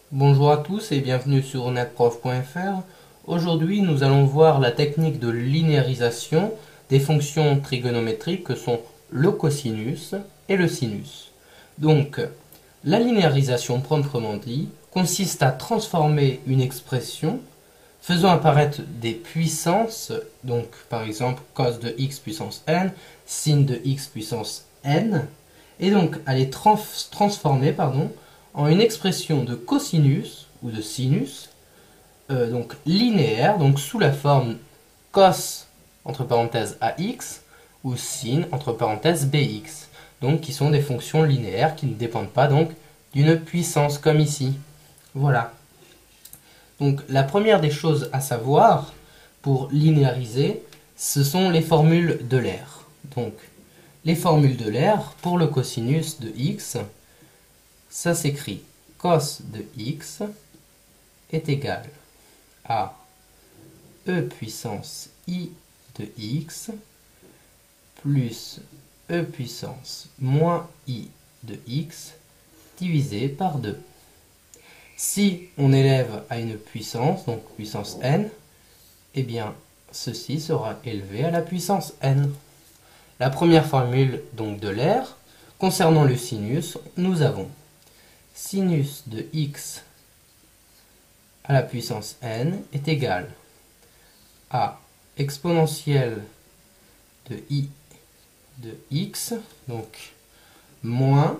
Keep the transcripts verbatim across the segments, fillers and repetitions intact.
Bonjour à tous et bienvenue sur netprof point f r. Aujourd'hui, nous allons voir la technique de linéarisation des fonctions trigonométriques que sont le cosinus et le sinus. Donc, la linéarisation proprement dit consiste à transformer une expression faisant apparaître des puissances, donc par exemple cos de x puissance n, sin de x puissance n, et donc à les trans transformer pardon, en une expression de cosinus ou de sinus, euh, donc linéaire, donc sous la forme cos entre parenthèses ax ou sin entre parenthèses bx, donc qui sont des fonctions linéaires qui ne dépendent pas donc d'une puissance comme ici. Voilà. Donc la première des choses à savoir pour linéariser, ce sont les formules d'Euler. Donc les formules d'Euler pour le cosinus de x, ça s'écrit cos de x est égal à e puissance i de x plus e puissance moins i de x divisé par deux. Si on élève à une puissance, donc puissance n, eh bien ceci sera élevé à la puissance n. La première formule donc d'Euler, concernant le sinus, nous avons sinus de x à la puissance n est égal à exponentielle de i de x, donc moins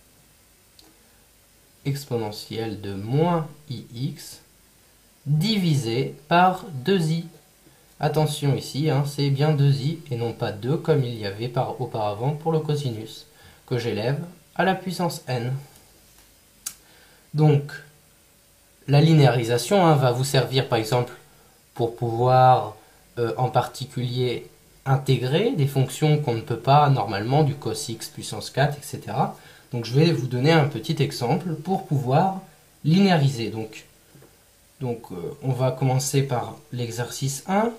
exponentielle de moins ix divisé par deux i. Attention ici, hein, c'est bien deux i et non pas deux comme il y avait par auparavant pour le cosinus, que j'élève à la puissance n. Donc, la linéarisation hein, va vous servir par exemple pour pouvoir euh, en particulier intégrer des fonctions qu'on ne peut pas normalement, du cos x puissance quatre, et cetera. Donc je vais vous donner un petit exemple pour pouvoir linéariser. Donc, donc euh, on va commencer par l'exercice un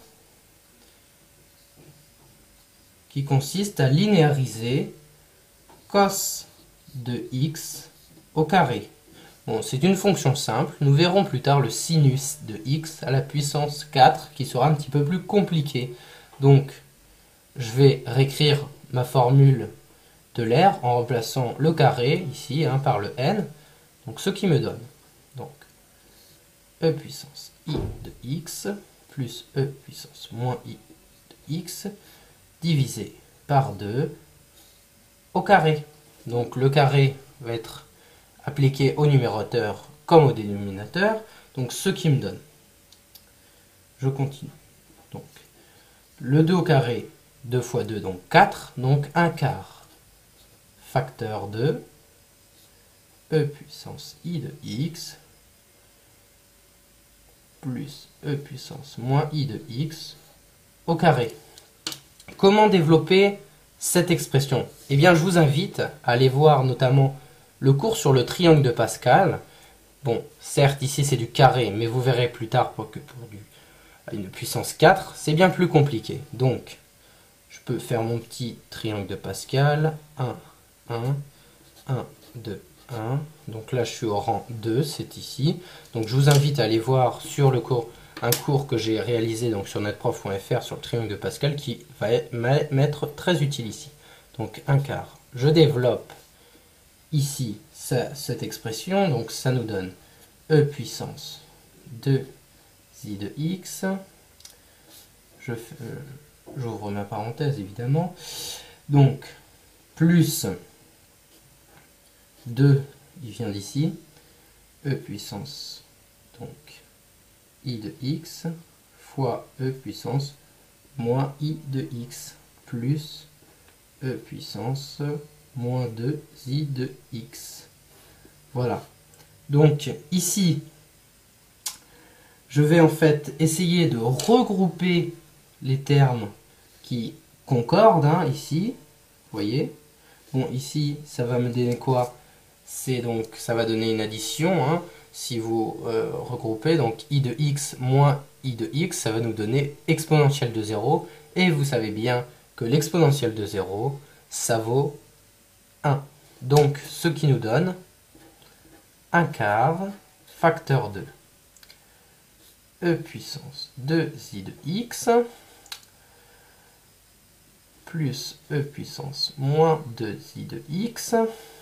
qui consiste à linéariser cos de x au carré. Bon, c'est une fonction simple, nous verrons plus tard le sinus de x à la puissance quatre qui sera un petit peu plus compliqué. Donc je vais réécrire ma formule de l'air en remplaçant le carré ici hein, par le n, donc ce qui me donne donc e puissance i de x plus e puissance moins i de x divisé par deux au carré. Donc le carré va être appliqué au numérateur comme au dénominateur, donc ce qui me donne, je continue, donc le deux au carré, deux fois deux, donc quatre, donc un quart facteur de e puissance i de x plus e puissance moins i de x au carré. Comment développer cette expression? Eh bien, je vous invite à aller voir notamment le cours sur le triangle de Pascal. Bon, certes, ici c'est du carré, mais vous verrez plus tard pour que pour du, une puissance quatre, c'est bien plus compliqué. Donc, je peux faire mon petit triangle de Pascal. un, un, un, deux, un. Donc là, je suis au rang deux, c'est ici. Donc, je vous invite à aller voir sur le cours, un cours que j'ai réalisé donc, sur netprof point f r sur le triangle de Pascal qui va m'être très utile ici. Donc, un quart. Je développe ici ça, cette expression, donc ça nous donne e puissance deux i de x. Je fais, euh, j'ouvre ma parenthèse évidemment. Donc, plus deux, il vient d'ici, e puissance donc i de x fois e puissance moins i de x plus e puissance moins deux i de x. Voilà. Donc ici, je vais en fait essayer de regrouper les termes qui concordent, hein, ici. Vous voyez? Bon, ici, ça va me donner quoi? C'est donc, ça va donner une addition, hein. Si vous euh, regroupez, donc i de x moins i de x, ça va nous donner exponentielle de zéro. Et vous savez bien que l'exponentielle de zéro, ça vaut un. Donc, ce qui nous donne un quart facteur de e puissance deux i de x plus e puissance moins deux i de x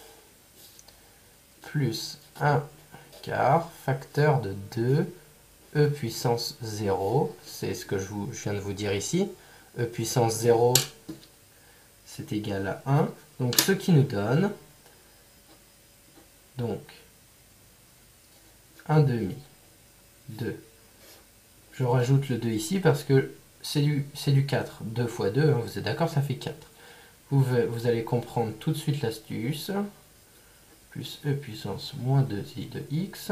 plus un quart facteur de deux e puissance zéro, c'est ce que je, vous, je viens de vous dire ici, e puissance zéro c'est égal à un, donc ce qui nous donne donc un demi de, je rajoute le deux ici parce que c'est du, c'est du quatre, deux fois deux, hein, vous êtes d'accord, ça fait quatre. Vous, vous allez comprendre tout de suite l'astuce, plus e puissance moins deux i de x,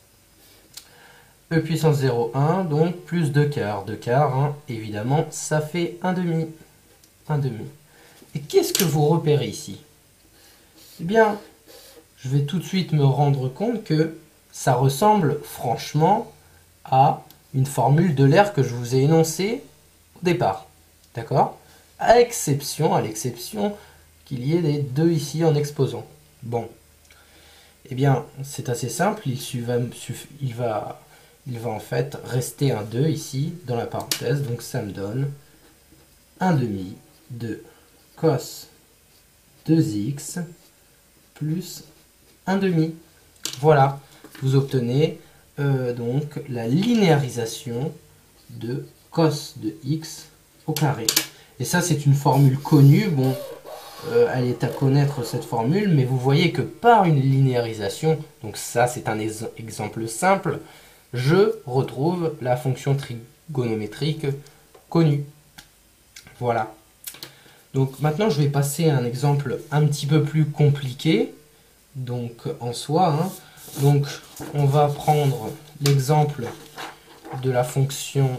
e puissance zéro, un, donc plus deux quarts, deux quarts, hein, évidemment, ça fait un demi, un demi. Et qu'est-ce que vous repérez ici? Eh bien, je vais tout de suite me rendre compte que ça ressemble franchement à une formule d'Euler que je vous ai énoncée au départ. D'accord? À exception, à l'exception qu'il y ait des deux ici en exposant. Bon. Eh bien, c'est assez simple. Il, va, il, va, il va en fait rester un deux ici dans la parenthèse. Donc ça me donne un demi de cos deux x plus un demi. Voilà. Vous obtenez euh, donc la linéarisation de cos de x au carré. Et ça, c'est une formule connue. Bon, euh, elle est à connaître cette formule, mais vous voyez que par une linéarisation, donc ça, c'est un exemple simple, je retrouve la fonction trigonométrique connue. Voilà. Donc maintenant, je vais passer à un exemple un petit peu plus compliqué, donc en soi. Hein. Donc, on va prendre l'exemple de la fonction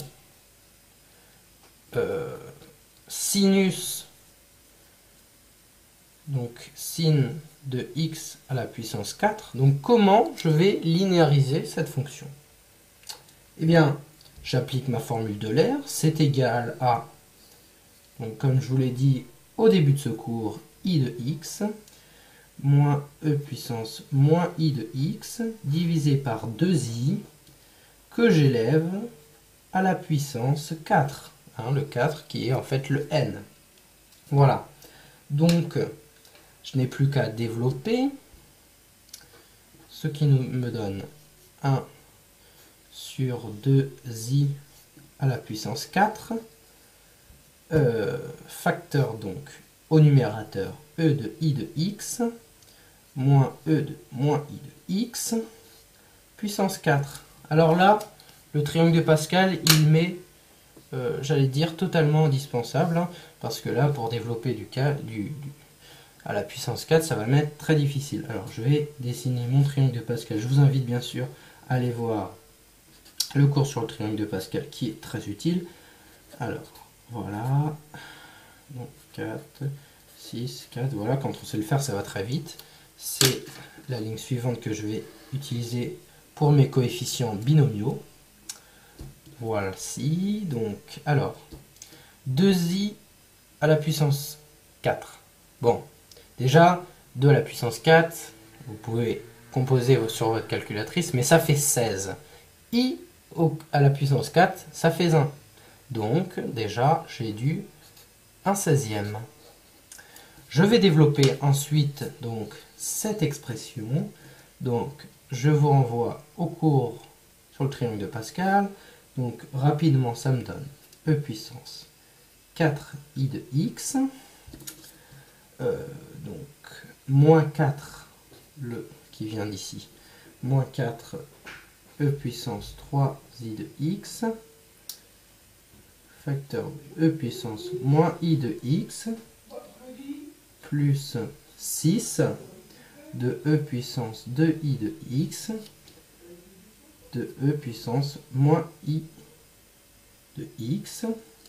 euh, sinus, donc sin de x à la puissance quatre. Donc comment je vais linéariser cette fonction? Eh bien, j'applique ma formule d'Euler, c'est égal à, donc comme je vous l'ai dit au début de ce cours, i de x moins e puissance moins i de x divisé par deux i que j'élève à la puissance quatre. Hein, le quatre qui est en fait le n. Voilà. Donc, je n'ai plus qu'à développer, ce qui nous, me donne un sur deux i à la puissance quatre, euh, facteur donc au numérateur e de i de x, moins e de moins i de x, puissance quatre. Alors là, le triangle de Pascal, il met, euh, j'allais dire, totalement indispensable, hein, parce que là, pour développer du cas, du, du à la puissance quatre, ça va m'être très difficile. Alors, je vais dessiner mon triangle de Pascal. Je vous invite bien sûr à aller voir le cours sur le triangle de Pascal qui est très utile. Alors, voilà. Donc, quatre, six, quatre. Voilà, quand on sait le faire, ça va très vite. C'est la ligne suivante que je vais utiliser pour mes coefficients binomiaux. Voici. Donc, alors, deux i à la puissance quatre. Bon. Déjà, deux à la puissance quatre, vous pouvez composer sur votre calculatrice, mais ça fait seize. I à la puissance quatre, ça fait un. Donc, déjà, j'ai du un seizième. Je vais développer ensuite donc, cette expression. Donc, je vous renvoie au cours sur le triangle de Pascal. Donc, rapidement, ça me donne e puissance quatre i de x. Euh, donc, moins quatre, le qui vient d'ici, moins quatre e puissance trois i de x, facteur de e puissance moins i de x, plus six de e puissance deux i de x, de e puissance moins i de x,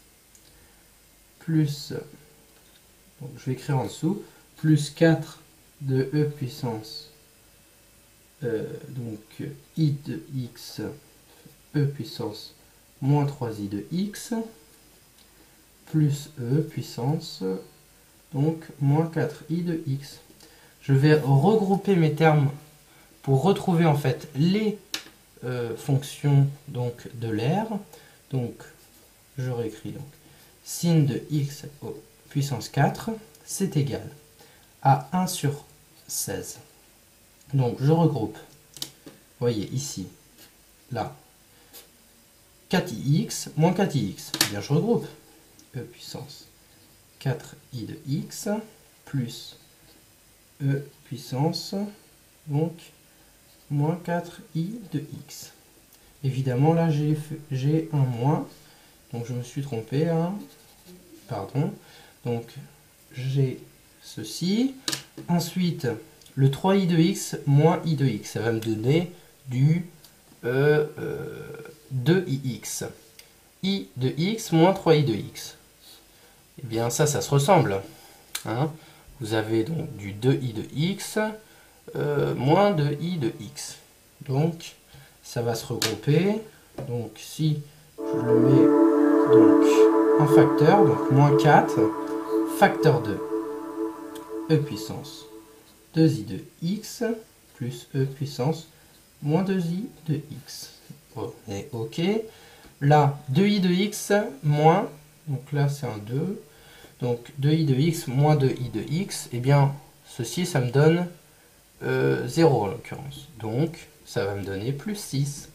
plus, donc je vais écrire en dessous, plus quatre de e puissance euh, donc i de x, e puissance moins trois i de x, plus e puissance donc moins quatre i de x. Je vais regrouper mes termes pour retrouver en fait les euh, fonction donc de l'air. Donc je réécris donc sin de x au puissance quatre, c'est égal à un sur seize. Donc je regroupe, vous voyez ici, là, quatre i x moins quatre i x. Eh bien je regroupe e puissance quatre i de x plus e puissance donc moins quatre i de x. Évidemment là j'ai un moins, donc je me suis trompé, hein. Pardon. Donc j'ai ceci. Ensuite le trois i de x moins i de x, ça va me donner du euh, euh, deux i x. I de x moins trois i de x. Et bien ça, ça se ressemble. Hein. Vous avez donc du deux i de x euh, moins deux i de x. Donc ça va se regrouper. Donc si je le mets donc en facteur, donc moins quatre, facteur de e puissance deux i de x plus e puissance moins deux i de x. On est OK. Là, deux i de x moins, donc là c'est un deux, donc deux i de x moins deux i de x, et eh bien ceci ça me donne euh, zéro en l'occurrence. Donc ça va me donner plus six.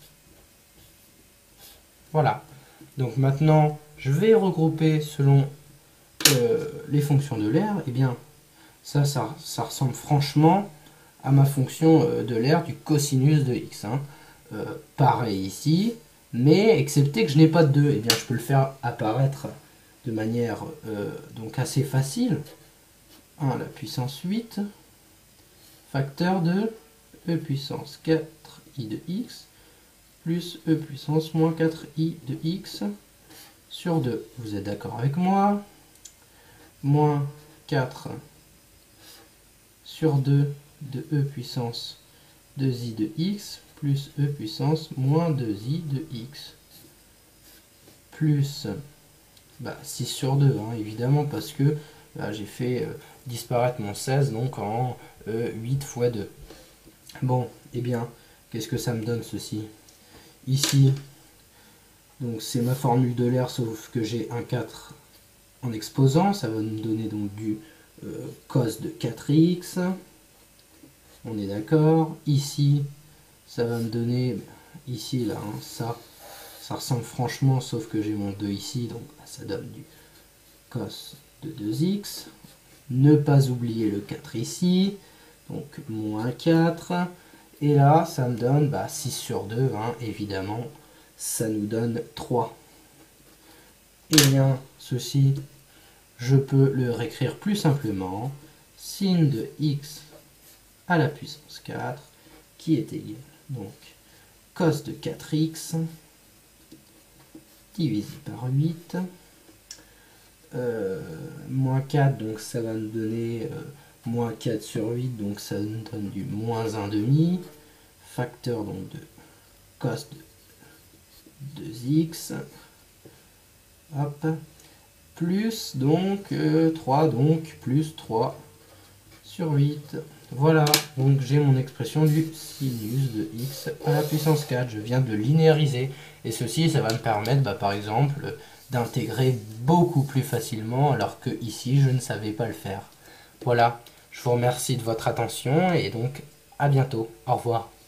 Voilà. Donc maintenant, je vais regrouper selon euh, les fonctions de l'air. Et eh bien ça, ça, ça ressemble franchement à ma fonction euh, de l'air du cosinus de x. Hein. Euh, pareil ici, mais excepté que je n'ai pas de deux, et eh bien je peux le faire apparaître de manière euh, donc assez facile. un à la puissance huit, facteur de e puissance quatre i de x plus e puissance moins quatre i de x sur deux. Vous êtes d'accord avec moi? Moins quatre sur deux de e puissance deux i de x plus e puissance moins deux i de x plus bah, six sur deux, hein, évidemment, parce que bah, j'ai fait euh, disparaître mon seize donc en euh, huit fois deux. Bon, et eh bien, qu'est-ce que ça me donne ceci? Ici, donc c'est ma formule de l'air, sauf que j'ai un quatre en exposant, ça va me donner donc du euh, cos de quatre x. On est d'accord. Ici, ça va me donner, ici, là, hein, ça, ça ressemble franchement, sauf que j'ai mon deux ici, donc ça donne du cos de deux x. Ne pas oublier le quatre ici, donc moins quatre. Et là, ça me donne bah, six sur deux, hein, évidemment, ça nous donne trois. Et bien, ceci, je peux le réécrire plus simplement. Sin de x à la puissance quatre, qui est égal, donc, cos de quatre x, divisé par huit, euh, moins quatre, donc ça va me donner euh, moins quatre sur huit, donc ça me donne du moins un demi, facteur donc de cos de deux x, hop, plus donc euh, trois, donc plus trois sur huit. Voilà, donc j'ai mon expression du sinus de x à la puissance quatre. Je viens de linéariser. Et ceci, ça va me permettre, bah, par exemple, d'intégrer beaucoup plus facilement, alors que ici, je ne savais pas le faire. Voilà, je vous remercie de votre attention et donc à bientôt. Au revoir.